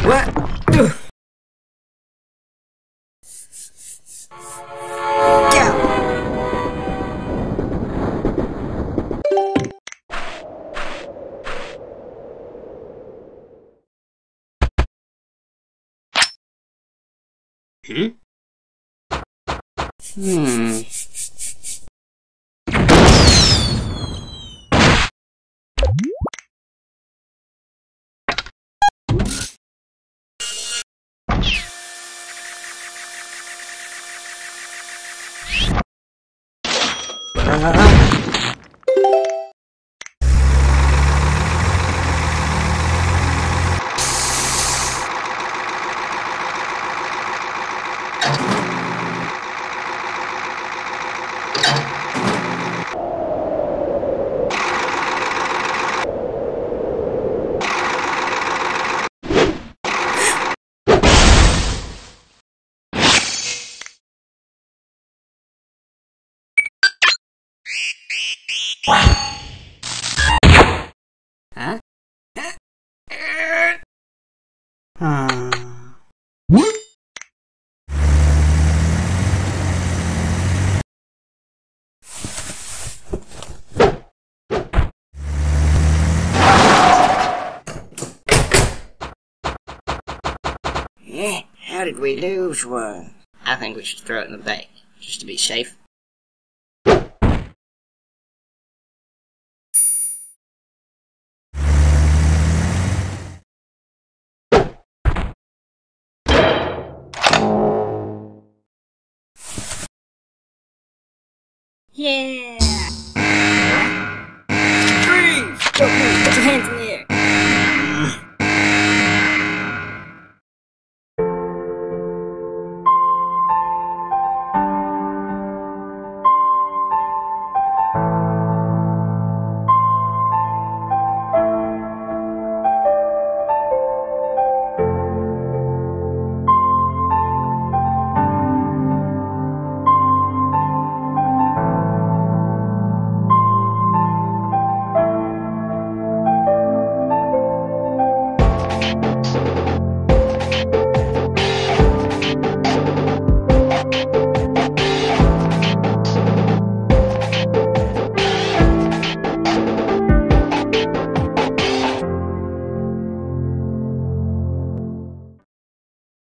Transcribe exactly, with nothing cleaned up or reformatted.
What? Hmm? Hmm. Uh... Huh? Hmm. Yeah, how did we lose one? I think we should throw it in the bank, just to be safe. Yeah! Freeze! Don't move! Put your hands in the